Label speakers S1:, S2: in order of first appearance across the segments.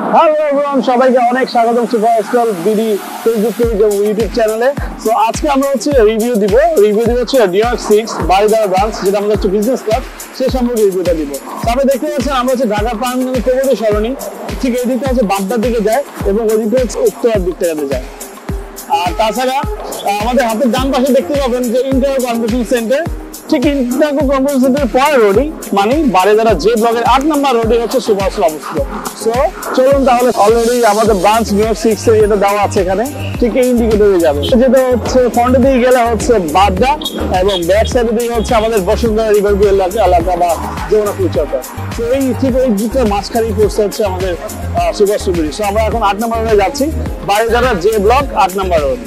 S1: Hello everyone, সবাইকে অনেক স্বাগতম super stall BD Facebook page এবং ইউটিউব চ্যানেলে। সো আজকে আমরা রিভিউ দিব হচ্ছে নিউইয়র্ক 6 বারিধারা ব্রাঞ্চ, যেটা আমাদের হচ্ছে বিজনেস ক্লাব, সে সম্পর্কে রিভিউটা দিব। আপনি দেখতে পাচ্ছেন আমরা ঢাকা প্রাণগঞ্জ প্রগতি সরণি, ঠিক এই দিকটা বাড্ডার দিকে যায় এবং ওই দিকটা উত্তরার দিকটা যায়। আর তাছাড়া আমাদের হাতের ডান পাশে দেখতে পাবেন যে ইন্টার কনভেনশন সেন্টার, ঠিক ইন্টার কনভেনশন সেন্টারের পরে রোডই মানে বারিধারা যে ব্লকের 8 নম্বর রোডে হচ্ছে সুপার স্টল অবস্থিত। সো চলুন তাহলে, অলরেডি আমাদের ব্রাঞ্চ নিউইয়র্ক 6 এর এটা দেওয়া আছে এখানে, ঠিক এই ইন্ডিকেটরে যাবে। যেটা হচ্ছে ফ্রন্টের দিকে গেলে হচ্ছে বাড্ডা এবং ব্যাক সাইডের দিকে হচ্ছে আমাদের বসুন্ধরা রিভারভিউ এলাকা বা যমুনা ফিউচারটা। তো এই ঠিক এই দুটো মাঝখানেই পড়ছে হচ্ছে আমাদের সুপার স্টল। সো আমরা এখন 8 নম্বর রোডে যাচ্ছি, বারিধারা যে ব্লক 8 নম্বর রোড।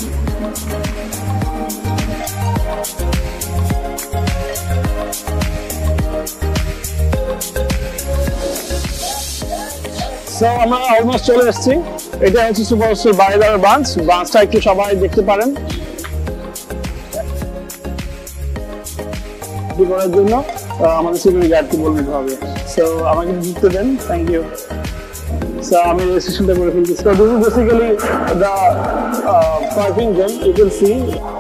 S1: আমরা অলমোস্ট চলে এসেছি। এটা হচ্ছে সুপার স্টল বারিধারা ব্রাঞ্চ। ব্রাঞ্চটা একটু সবাই দেখতে পারেন করার জন্য আমাদের সিকিউরিটি গার্ডকে বলতে হবে। সো আমাকে ঢুকতে দেন, থ্যাংক ইউ। সো আমি রেজিস্ট্রেশনটা করে ফেলছি। So this is basically the parking zone, you can see.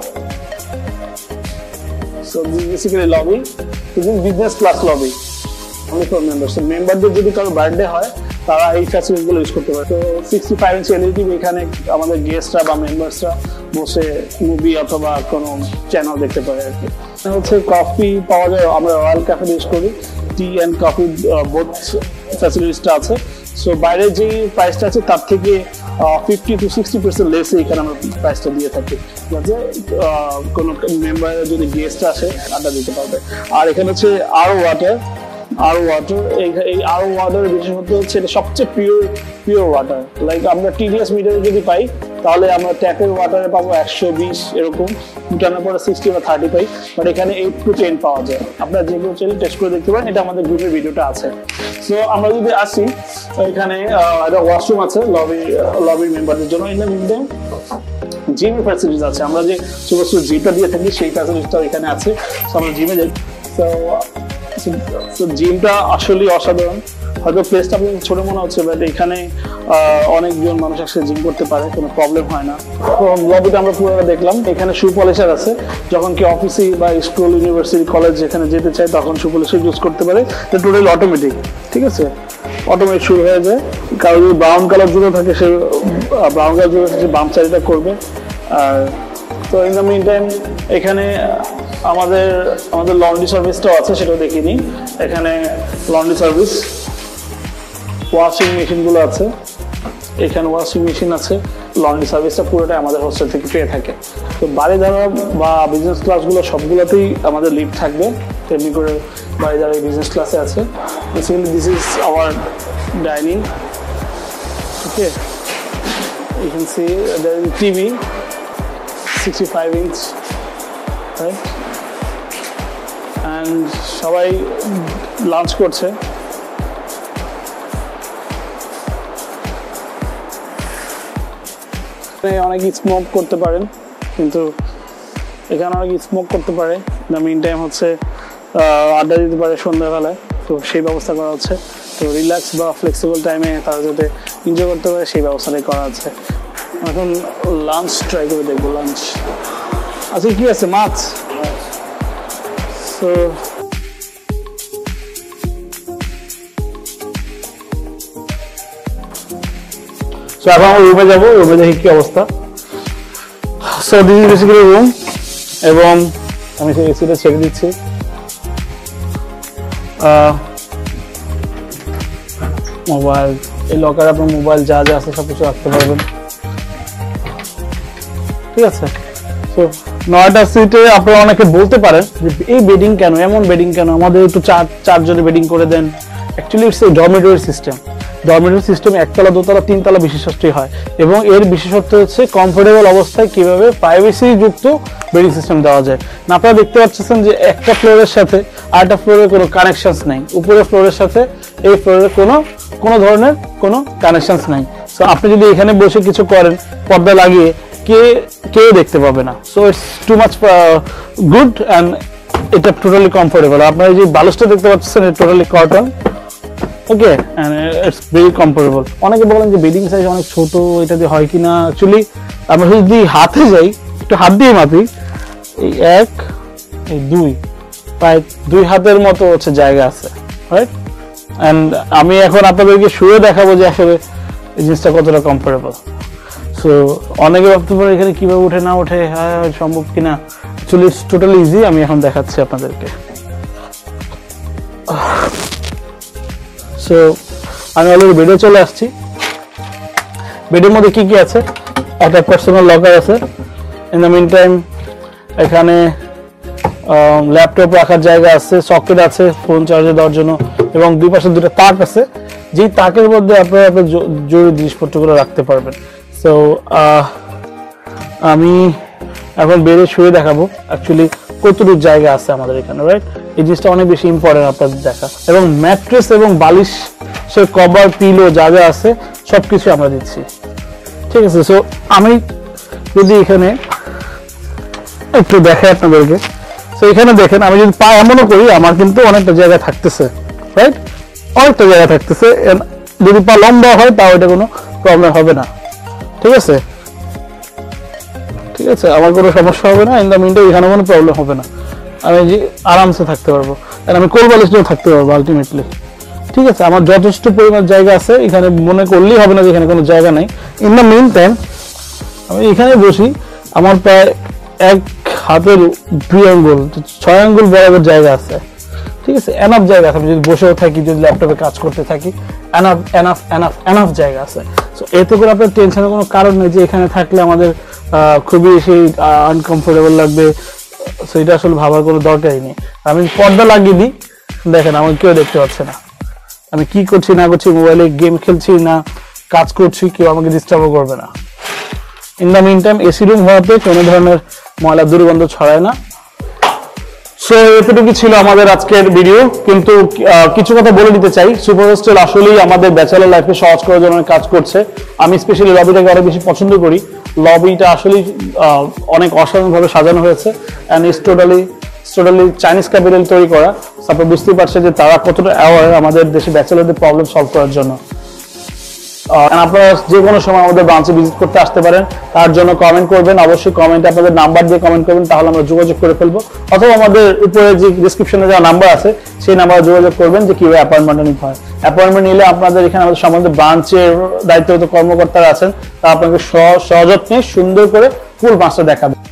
S1: So this is basically lobby, this is business class lobby only for members. So মেম্বারদের যদি কারো বার্থডে হয় তারা এই ফ্যাসিলিটিগুলো ইউজ করতে পারে। তো 65 ইঞ্চি এলইডি এখানে আমাদের গেস্টরা বা মেম্বার্সরা বসে মুভি অথবা কোনো চ্যানেল দেখতে পারে আর কি। হচ্ছে কফি পাওয়া যায়, আমরা রয়্যাল ক্যাফে ইউজ করি, টি অ্যান্ড কফি বোথ ফ্যাসিলিটিসটা আছে। সো বাইরে যে প্রাইসটা আছে তার থেকে 50 to 60% লেসে এখানে আমরা প্রাইসটা দিয়ে থাকি, যাতে কোনো মেম্বারের যদি গেস্ট আসে আড্ডা দিতে পারবে। আর এখানে হচ্ছে আরও ওয়াটার, এই আরও ওয়াটার বিশেষত হচ্ছে এটা সবচেয়ে পিওর ওয়াটার। লাইক আমরা টিডিএস মিটারে যদি পাই তাহলে আমরা ট্যাপের ওয়াটারে পাবো 120 এরকম, ফুটানোর পরে 60 বা 30 পাই, বাট এখানে 8 to 10 পাওয়া যায়। আপনারা যেগুলো চাইলে টেস্ট করে দেখতে পারেন, এটা আমাদের গ্রুপের ভিডিওটা আছে। সো আমরা যদি আসি, এখানে একটা ওয়াশরুম আছে লবি মেম্বারদের জন্য। জিমের ফ্যাসিলিটিস আছে, আমরা যে সুপার স্টল জিমটা দিয়ে থাকি সেই ফ্যাসিলিটিসটাও এখানে আছে। সো আমরা জিমে যাই। সো জিমটা আসলে অসাধারণ। হয়তো প্লেসটা আপনাদের ছোট মনে হচ্ছে, বাট এখানে অনেকজন মানুষ একসাথে জিম করতে পারে, কোনো প্রবলেম হয় না। তো লবিটা আমরা পুরোটা দেখলাম। এখানে শু পলিশার আছে, যখন কি অফিসে বা স্কুল, ইউনিভার্সিটি, কলেজ যেখানে যেতে চাই তখন শু পলিশার ইউজ করতে পারে। এটা টোটালি অটোমেটিক, ঠিক আছে, অটোমেটিক শুরু হয়ে যায়। কারো যদি ব্রাউন কালার জুতো থাকে সে ব্রাউন কালার জুতো সে বাম সাইডটা করবে। আর তো ইন দ্য মিন টাইম এখানে আমাদের লন্ড্রি সার্ভিসটাও আছে, সেটাও দেখিয়ে নিই। এখানে লন্ড্রি সার্ভিস, ওয়াশিং মেশিনগুলো আছে, এখানে ওয়াশিং মেশিন আছে। লন্ড্রি সার্ভিসটা পুরোটাই আমাদের হোস্টেল থেকে পেয়ে থাকে। তো বারিধারা বা বিজনেস ক্লাসগুলো সবগুলোতেই আমাদের লিফট থাকবে, তেমনি করে বারিধারা বিজনেস ক্লাসে আছে। Basically this is our dining, okay. You can see there is TV 65 inch, right. And সবাই লাঞ্চ করছে। অনেকে স্মোক করতে পারেন, কিন্তু এখানে অনেকে স্মোক করতে পারে। দ্য মিন টাইম হচ্ছে আড্ডা দিতে পারে সন্ধ্যাবেলায়, তো সেই ব্যবস্থা করা হচ্ছে। তো রিল্যাক্স বা ফ্লেক্সিবল টাইমে তারা যাতে এনজয় করতে পারে সেই ব্যবস্থাটাই করা আছে। এখন লাঞ্চ ট্রাই করে দেখবো। লাঞ্চ আজকে কি আছে? মাছ। তো এখন আমরা রুমে যাবো, রুমে দেখি কি অবস্থা। So this is basically room, এবং আমি সেই এসিটা ছেড়ে দিচ্ছি। মোবাইল, এই লকারে আপনার মোবাইল যা যা আছে সব কিছু রাখতে পারবেন, ঠিক আছে। তো 9টা সিটে আপনারা অনেকে বলতে পারেন যে এই বেডিং কেন, এমন বেডিং কেন, আমাদের একটু চারজনে বেডিং করে দেন। অ্যাকচুয়ালি ইটস এই ডরমেটরি সিস্টেম। ডরমেটরি সিস্টেম একতলা, দোতলা, তিনতলা বিশেষত্বই হয়, এবং এর বিশেষত্ব হচ্ছে কমফোর্টেবল অবস্থায় কিভাবে প্রাইভেসি যুক্ত বেডিং সিস্টেম দেওয়া যায়। না আপনারা দেখতে পাচ্ছেন যে একটা ফ্লোরের সাথে আরেকটা ফ্লোরের কোনো কানেকশনস নাই, উপরের ফ্লোরের সাথে এই ফ্লোরের কোনো ধরনের কোনো কানেকশনস নাই। সো আপনি যদি এখানে বসে কিছু করেন পর্দা লাগিয়ে, কেউ দেখতে পাবে না। So it's too much good and এটা টোটালি কমফোর্টেবল। আপনারা যে বালুসটা দেখতে পাচ্ছেন এটা totally cotton, okay, and it's very comfortable. অনেকে বলেন যে বেডিং সাইজ অনেক ছোট, এটা দিয়ে হয় কিনা। অ্যাকচুয়ালি আমরা যদি হাতে যাই, একটু হাত দিয়ে মাপি, এই 1 এই 2 প্রায় 2 হাতের মতো হচ্ছে জায়গা আছে, রাইট? এন্ড আমি এখন আপনাদেরকে শুয়ে দেখাবো যে আসলে এই জিনিসটা কতটা কমফোর্টেবল। সো অনেকে ভাবতে পারে এখানে কিভাবে উঠে না ওঠে, হ্যাঁ সম্ভব কিনা। Actually it's totally easy. আমি এখন দেখাচ্ছি আপনাদেরকে। সো আমি অলরেডি বেডে চলে আসছি। বেডের মধ্যে কি কি আছে? একটা পার্সোনাল লকার আছে। ইন দ্য মিন টাইম এখানে ল্যাপটপ রাখার জায়গা আছে, সকেট আছে ফোন চার্জে দেওয়ার জন্য, এবং দুই পাশে দুটো তাক আছে, যেই তাকের মধ্যে আপনারা আপনার জরুরি জিনিসপত্রগুলো রাখতে পারবেন। সো আমি এখন বেডে শুয়ে দেখাবো অ্যাকচুয়ালি কতটুকু জায়গা আছে আমাদের এখানে, রাইট? এই জিনিসটা অনেক বেশি ইম্পর্টেন্ট আপনাদের দেখা। এবং ম্যাট্রেস এবং বালিশ, সে কভার, পিলো যা যা আছে সবকিছু আমরা দিচ্ছি, ঠিক আছে? সো আমি যদি এখানে একটু দেখাই আপনাদেরকে, তো এখানে দেখেন আমি যদি পা এমনও করি, আমার কিন্তু অনেকটা জায়গা থাকতেছে, রাইট? অনেকটা জায়গা থাকতেছে। যদি পা লম্বা হয় তাও এটা কোনো প্রবলেম হবে না, ঠিক আছে? ঠিক আছে, আমার কোনো সমস্যা হবে না। ইন দ্য মিনটাইম এখানে কোনো প্রবলেম হবে না, আমি আরামসে থাকতে পারবো। আর আমি কোল বালিশ নিয়েও থাকতে পারবো আলটিমেটলি, ঠিক আছে? আমার যথেষ্ট পরিমাণ জায়গা আছে, এখানে মনে করলেই হবে না যে এখানে কোনো জায়গা নাই। ইন দ্য মিন টাইম আমি এখানে বসি, আমার প্রায় 1 হাতের 2 আঙ্গুল 6 আঙ্গুল বরাবর জায়গা আছে, ঠিক আছে? এনাফ জায়গা আছে। আমি যদি বসেও থাকি, যদি ল্যাপটপে কাজ করতে থাকি, এনাফ এনাফ এনাফ এনাফ জায়গা আছে। সো এতে করে আপনার টেনশনের কোনো কারণ নেই যে এখানে থাকলে আমাদের খুবই সেই আনকমফোর্টেবল লাগবে। সো এটা আসলে ভাবার কোনো দরকারই নেই। আমি পর্দা লাগিয়ে দিই, দেখেন আমাকে কেউ দেখতে পাচ্ছে না আমি কি করছি না করছি, মোবাইলে গেম খেলছি না কাজ করছি, কেউ আমাকে ডিস্টার্বও করবে না। In the meantime AC room হওয়াতে কোনো ধরনের ময়লা দুর্গন্ধ ছড়ায় না। সো এতটুকু ছিল আমাদের আজকের ভিডিও। কিন্তু কিছু কথা বলে দিতে চাই, সুপার হোস্টেল আসলেই আমাদের ব্যাচেলর লাইফে সহজ করার জন্য কাজ করছে। আমি স্পেশালি লবিটাকে আরো বেশি পছন্দ করি। লবিটা আসলেই অনেক অসাধারণভাবে সাজানো হয়েছে, and it's totally Chinese capital তৈরি করা। তারপর বুঝতেই পারছে যে তারা কতটা অ্যাওয়ার আমাদের দেশে ব্যাচেলরদের প্রবলেম সলভ করার জন্য। আপনারা যে কোনো সময় আমাদের ব্রাঞ্চে ভিজিট করতে আসতে পারেন। তার জন্য কমেন্ট করবেন, অবশ্যই কমেন্টে আপনাদের নাম্বার দিয়ে কমেন্ট করবেন, তাহলে আমরা যোগাযোগ করে ফেলবো। অথবা আমাদের উপরে যে ডিসক্রিপশনে যা নাম্বার আছে সেই নাম্বারে যোগাযোগ করবেন যে কিভাবে অ্যাপয়েন্টমেন্ট নিতে হয়। অ্যাপয়েন্টমেন্ট নিলে আপনাদের এখানে আমাদের সম্বন্ধে ব্রাঞ্চের দায়িত্বরত কর্মকর্তারা আছেন, তারা আপনাকে সযত্নে সুন্দর করে ফুল মাস্টার দেখাবে।